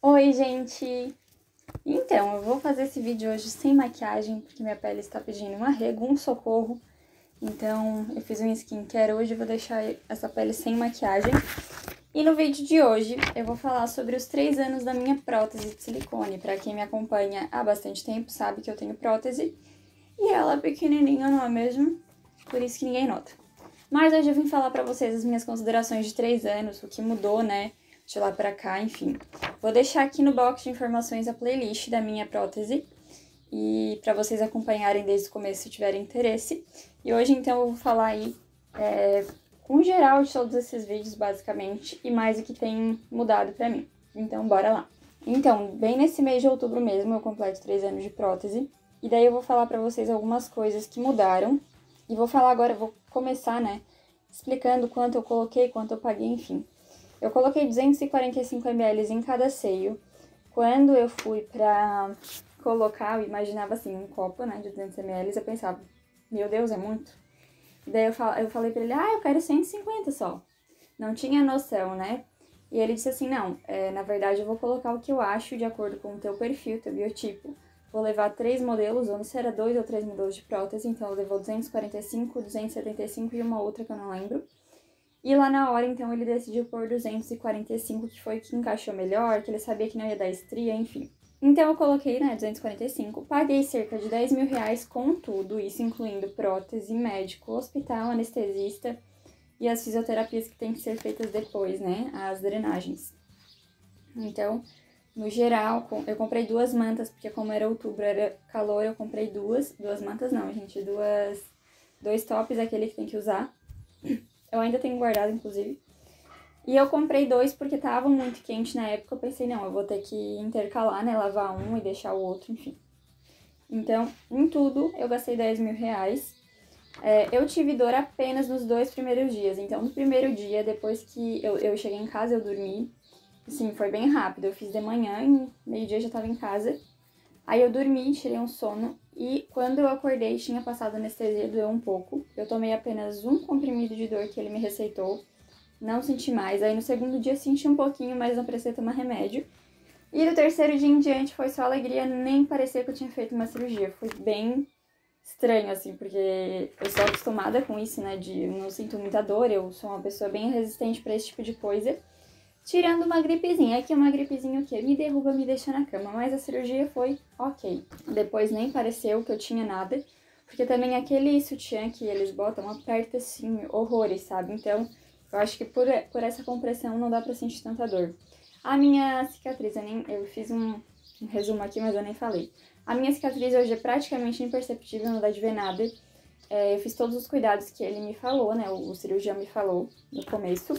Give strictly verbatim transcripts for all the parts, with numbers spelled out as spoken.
Oi, gente! Então, eu vou fazer esse vídeo hoje sem maquiagem, porque minha pele está pedindo um arrego, um socorro. Então, eu fiz um skincare hoje e vou deixar essa pele sem maquiagem. E no vídeo de hoje, eu vou falar sobre os três anos da minha prótese de silicone. Pra quem me acompanha há bastante tempo, sabe que eu tenho prótese. E ela é pequenininha, não é mesmo? Por isso que ninguém nota. Mas hoje eu vim falar pra vocês as minhas considerações de três anos, o que mudou, né? De lá pra cá, enfim. Vou deixar aqui no box de informações a playlist da minha prótese e para vocês acompanharem desde o começo se tiverem interesse. E hoje, então, eu vou falar aí é, com geral de todos esses vídeos, basicamente, e mais o que tem mudado pra mim. Então, bora lá. Então, bem nesse mês de outubro mesmo, eu completo três anos de prótese. E daí eu vou falar pra vocês algumas coisas que mudaram. E vou falar agora, vou começar, né, explicando quanto eu coloquei, quanto eu paguei, enfim. Eu coloquei duzentos e quarenta e cinco mililitros em cada seio. Quando eu fui pra colocar, eu imaginava assim, um copo, né, de duzentos mililitros, eu pensava, meu Deus, é muito. E daí eu, fal eu falei pra ele, ah, eu quero cento e cinquenta só. Não tinha noção, né? E ele disse assim, não, é, na verdade eu vou colocar o que eu acho de acordo com o teu perfil, teu biotipo. Vou levar três modelos, ou não sei se era dois ou três modelos de prótese, então levou duzentos e quarenta e cinco, duzentos e setenta e cinco e uma outra que eu não lembro. E lá na hora, então, ele decidiu pôr duzentos e quarenta e cinco, que foi o que encaixou melhor, que ele sabia que não ia dar estria, enfim. Então eu coloquei, né, duzentos e quarenta e cinco, paguei cerca de dez mil reais com tudo, isso incluindo prótese, médico, hospital, anestesista e as fisioterapias que tem que ser feitas depois, né, as drenagens. Então, no geral, eu comprei duas mantas, porque como era outubro, era calor, eu comprei duas, duas mantas não, gente, duas, dois tops, aquele que tem que usar. Eu ainda tenho guardado, inclusive. E eu comprei dois porque tava muito quente na época. Eu pensei, não, eu vou ter que intercalar, né? Lavar um e deixar o outro, enfim. Então, em tudo, eu gastei dez mil reais. É, eu tive dor apenas nos dois primeiros dias. Então, no primeiro dia, depois que eu, eu cheguei em casa, eu dormi. Assim, foi bem rápido. Eu fiz de manhã e meio-dia já tava em casa. Aí eu dormi, tirei um sono. E quando eu acordei, tinha passado anestesia, doeu um pouco. Eu tomei apenas um comprimido de dor que ele me receitou. Não senti mais. Aí no segundo dia senti um pouquinho, mas não precisei tomar remédio. E no terceiro dia em diante foi só alegria, nem parecia que eu tinha feito uma cirurgia. Foi bem estranho, assim, porque eu sou acostumada com isso, né, de eu não sinto muita dor. Eu sou uma pessoa bem resistente pra esse tipo de coisa. Tirando uma gripezinha. Aqui uma gripezinha o quê? Me derruba, me deixa na cama. Mas a cirurgia foi ok. Depois nem pareceu que eu tinha nada. Porque também aquele sutiã que eles botam aperta assim, horrores, sabe? Então, eu acho que por, por essa compressão não dá pra sentir tanta dor. A minha cicatriz, eu, nem, eu fiz um, um resumo aqui, mas eu nem falei. A minha cicatriz hoje é praticamente imperceptível, não dá de ver nada. É, eu fiz todos os cuidados que ele me falou, né? O, o cirurgião me falou no começo.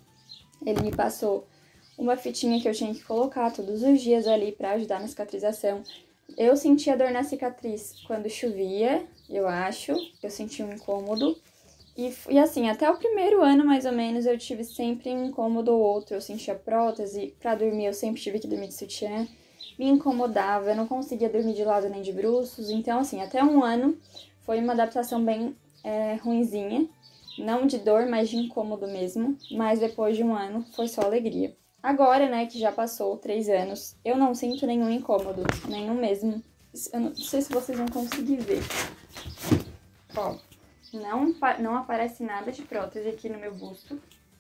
Ele me passou uma fitinha que eu tinha que colocar todos os dias ali pra ajudar na cicatrização. Eu sentia dor na cicatriz quando chovia, eu acho. Eu sentia um incômodo. E, e assim, até o primeiro ano, mais ou menos, eu tive sempre um incômodo ou outro. Eu sentia prótese, pra dormir eu sempre tive que dormir de sutiã. Me incomodava, eu não conseguia dormir de lado nem de bruços. Então, assim, até um ano foi uma adaptação bem é, ruinzinha. Não de dor, mas de incômodo mesmo. Mas depois de um ano, foi só alegria. Agora, né, que já passou três anos, eu não sinto nenhum incômodo. Nenhum mesmo. Eu não sei se vocês vão conseguir ver. Ó, não, não aparece nada de prótese aqui no meu busto.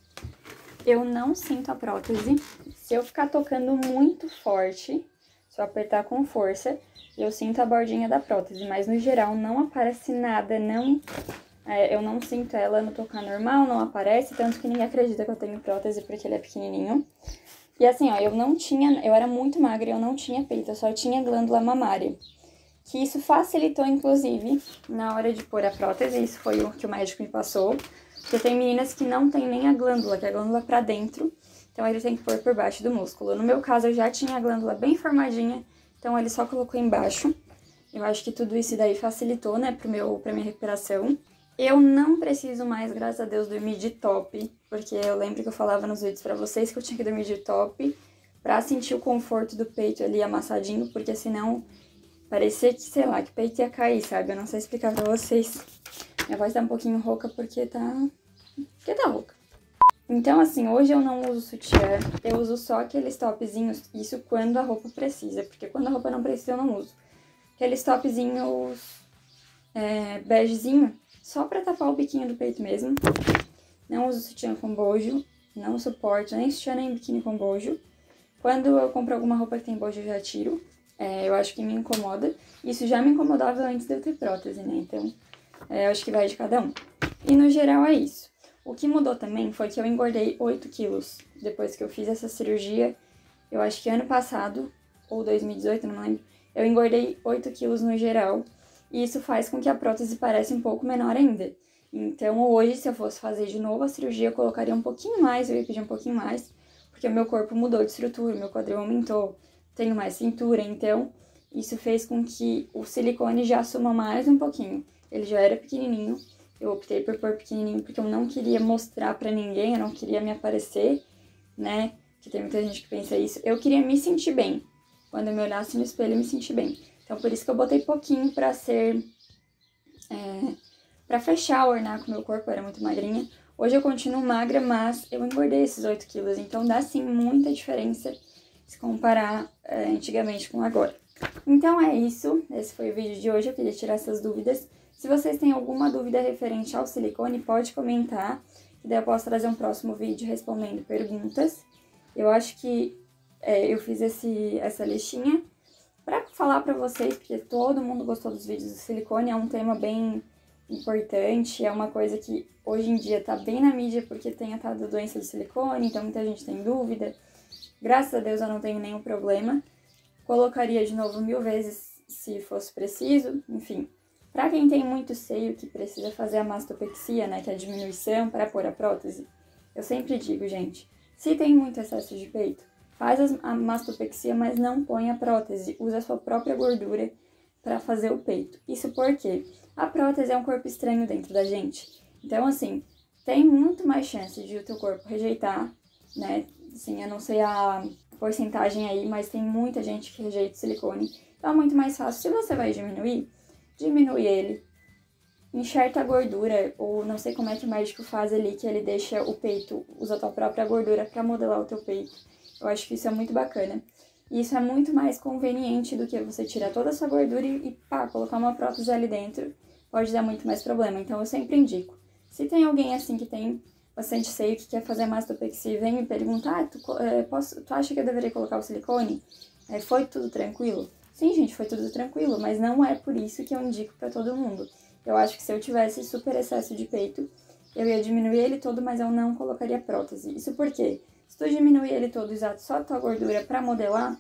Eu não sinto a prótese. Se eu ficar tocando muito forte, se eu apertar com força, eu sinto a bordinha da prótese. Mas, no geral, não aparece nada, não... É, eu não sinto ela no tocar normal, não aparece, tanto que ninguém acredita que eu tenho prótese porque ele é pequenininho. E assim, ó, eu não tinha, eu era muito magra e eu não tinha peito, eu só tinha glândula mamária. Que isso facilitou, inclusive, na hora de pôr a prótese, isso foi o que o médico me passou. Porque tem meninas que não tem nem a glândula, que é a glândula pra dentro, então ele tem que pôr por baixo do músculo. No meu caso, eu já tinha a glândula bem formadinha, então ele só colocou embaixo. Eu acho que tudo isso daí facilitou, né, pro meu, pra minha recuperação. Eu não preciso mais, graças a Deus, dormir de top, porque eu lembro que eu falava nos vídeos pra vocês que eu tinha que dormir de top pra sentir o conforto do peito ali amassadinho, porque senão parecia que, sei lá, que o peito ia cair, sabe? Eu não sei explicar pra vocês. Minha voz tá um pouquinho rouca porque tá... porque tá rouca. Então, assim, hoje eu não uso sutiã, eu uso só aqueles topzinhos, isso quando a roupa precisa, porque quando a roupa não precisa eu não uso. Aqueles topzinhos é, begezinho, só pra tapar o biquinho do peito mesmo. Não uso sutiã com bojo, não suporto nem sutiã nem biquíni com bojo. Quando eu compro alguma roupa que tem bojo eu já tiro, é, eu acho que me incomoda. Isso já me incomodava antes de eu ter prótese, né, então é, eu acho que vai de cada um. E no geral é isso. O que mudou também foi que eu engordei oito quilos depois que eu fiz essa cirurgia. Eu acho que ano passado, ou dois mil e dezoito, não lembro, eu engordei oito quilos no geral. E isso faz com que a prótese pareça um pouco menor ainda. Então hoje, se eu fosse fazer de novo a cirurgia, eu colocaria um pouquinho mais, eu ia pedir um pouquinho mais, porque o meu corpo mudou de estrutura, meu quadril aumentou, tenho mais cintura, então isso fez com que o silicone já assuma mais um pouquinho. Ele já era pequenininho. Eu optei por pôr pequenininho porque eu não queria mostrar pra ninguém, eu não queria me aparecer, né? Que tem muita gente que pensa isso. Eu queria me sentir bem. Quando eu me olhasse no espelho, eu me sentir bem. Então, por isso que eu botei pouquinho pra ser... É, pra fechar, ornar com o meu corpo, eu era muito magrinha. Hoje eu continuo magra, mas eu engordei esses oito quilos. Então, dá, sim, muita diferença se comparar é, antigamente com agora. Então, é isso. Esse foi o vídeo de hoje. Eu queria tirar essas dúvidas. Se vocês têm alguma dúvida referente ao silicone, pode comentar, que daí eu posso trazer um próximo vídeo respondendo perguntas. Eu acho que é, eu fiz esse, essa listinha pra falar pra vocês, porque todo mundo gostou dos vídeos do silicone, é um tema bem importante, é uma coisa que hoje em dia tá bem na mídia porque tem a tal da doença do silicone, então muita gente tem dúvida. Graças a Deus eu não tenho nenhum problema. Colocaria de novo mil vezes se fosse preciso, enfim. Pra quem tem muito seio, que precisa fazer a mastopexia, né, que é a diminuição para pôr a prótese, eu sempre digo, gente, se tem muito excesso de peito, faz a mastopexia, mas não põe a prótese, usa a sua própria gordura para fazer o peito. Isso porque a prótese é um corpo estranho dentro da gente. Então, assim, tem muito mais chance de o teu corpo rejeitar, né, assim, eu não sei a porcentagem aí, mas tem muita gente que rejeita o silicone. Então é muito mais fácil, se você vai diminuir, diminui ele, enxerta a gordura, ou não sei como é que o médico faz ali, que ele deixa o peito, usa a tua própria gordura pra modelar o teu peito. Eu acho que isso é muito bacana. E isso é muito mais conveniente do que você tirar toda a sua gordura e, e pá, colocar uma prótese ali dentro. Pode dar muito mais problema. Então eu sempre indico. Se tem alguém assim que tem bastante seio, que quer fazer mastopexia e vem me perguntar, ah, tu, é, posso, tu acha que eu deveria colocar o silicone? É, foi tudo tranquilo? Sim, gente, foi tudo tranquilo, mas não é por isso que eu indico pra todo mundo. Eu acho que se eu tivesse super excesso de peito, eu ia diminuir ele todo, mas eu não colocaria prótese. Isso porque, se tu diminuir ele todo, usar só a tua gordura pra modelar,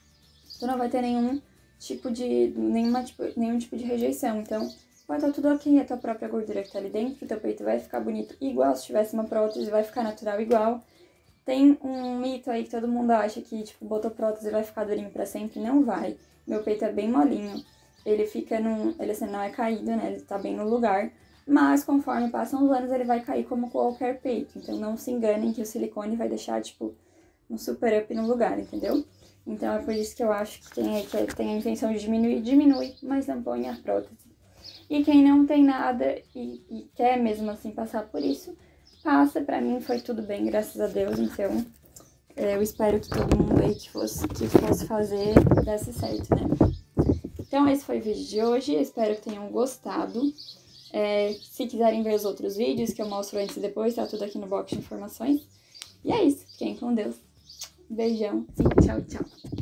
tu não vai ter nenhum tipo de, nenhuma, tipo, nenhum tipo de rejeição. Então, vai estar tudo ok, a tua própria gordura que tá ali dentro, o teu peito vai ficar bonito igual se tivesse uma prótese, vai ficar natural igual. Tem um mito aí que todo mundo acha que, tipo, botou prótese e vai ficar durinho pra sempre. Não vai. Meu peito é bem molinho. Ele fica num... Ele assim, não é caído, né? Ele tá bem no lugar. Mas, conforme passam os anos, ele vai cair como qualquer peito. Então, não se enganem que o silicone vai deixar, tipo, um super up no lugar, entendeu? Então, é por isso que eu acho que quem aí que tem a intenção de diminuir, diminui, mas não põe a prótese. E quem não tem nada e, e quer mesmo assim passar por isso, passa. Pra mim foi tudo bem, graças a Deus. Então, é, eu espero que todo mundo aí que fosse, que fosse fazer desse certo, né? Então, esse foi o vídeo de hoje. Espero que tenham gostado. É, se quiserem ver os outros vídeos que eu mostro antes e depois, tá tudo aqui no box de informações. E é isso. Fiquem com Deus. Beijão e tchau, tchau.